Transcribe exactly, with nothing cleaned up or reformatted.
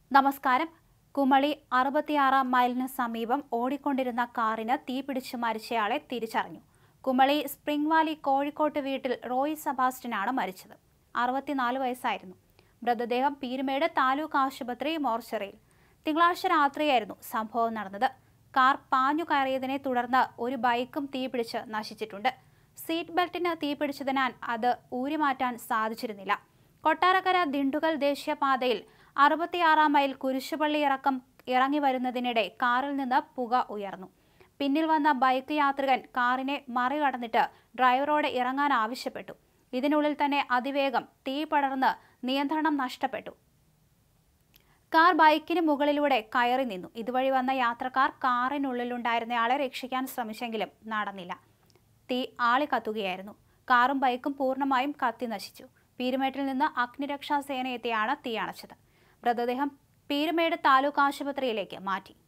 നമസ്കാരം. കുമളി അറുപത്തിയാറാം മൈലിന് സമീപം ഓടിക്കൊണ്ടിരുന്ന കാറിന് തീപിടിച്ച് മരിച്ചയാളെ തിരിച്ചറിഞ്ഞു. കുമളി സ്പ്രിംഗ് വാലി കോഴിക്കോട്ട് വീട്ടിൽ റോയ് സെബാസ്റ്റ്യനാണ് മരിച്ചത്. അറുപത്തിനാല് വയസ്സായിരുന്നു. മൃതദേഹം പീരുമേട് താലൂക്ക് ആശുപത്രി മോർച്ചറിയിൽ. തിങ്കളാഴ്ച രാത്രിയായിരുന്നു സംഭവം നടന്നത്. കാർ പാഞ്ഞു കയറിയതിനെ തുടർന്ന് ഒരു ബൈക്കും തീപിടിച്ച് നശിച്ചിട്ടുണ്ട്. സീറ്റ് ബെൽറ്റിന് തീപിടിച്ചതിനാൽ അത് ഊരിമാറ്റാൻ സാധിച്ചിരുന്നില്ല. കൊട്ടാരക്കര ദിണ്ടുകൽ ദേശീയപാതയിൽ അറുപത്തിയാറാം മൈൽ കുരിശുപള്ളി ഇറക്കം ഇറങ്ങി വരുന്നതിനിടെ കാറിൽ നിന്ന് പുക ഉയർന്നു. പിന്നിൽ വന്ന ബൈക്ക് യാത്രികൻ കാറിനെ മറികടന്നിട്ട് ഡ്രൈവറോട് ഇറങ്ങാൻ ആവശ്യപ്പെട്ടു. ഇതിനുള്ളിൽ തന്നെ അതിവേഗം തീ പടർന്ന് നിയന്ത്രണം നഷ്ടപ്പെട്ടു. കാർ ബൈക്കിന് മുകളിലൂടെ കയറി നിന്നു. ഇതുവഴി വന്ന യാത്രക്കാർ കാറിനുള്ളിലുണ്ടായിരുന്നയാളെ രക്ഷിക്കാൻ ശ്രമിച്ചെങ്കിലും നടന്നില്ല. തീ ആളിക്കത്തുകയായിരുന്നു. കാറും ബൈക്കും പൂർണ്ണമായും കത്തി നശിച്ചു. പീരുമേട്ടിൽ നിന്ന് അഗ്നിരക്ഷാ സേന എത്തിയാണ് തീ അണച്ചത്. മൃതദേഹം പീരുമേട് താലൂക്ക് ആശുപത്രിയിലേക്ക് മാറ്റി.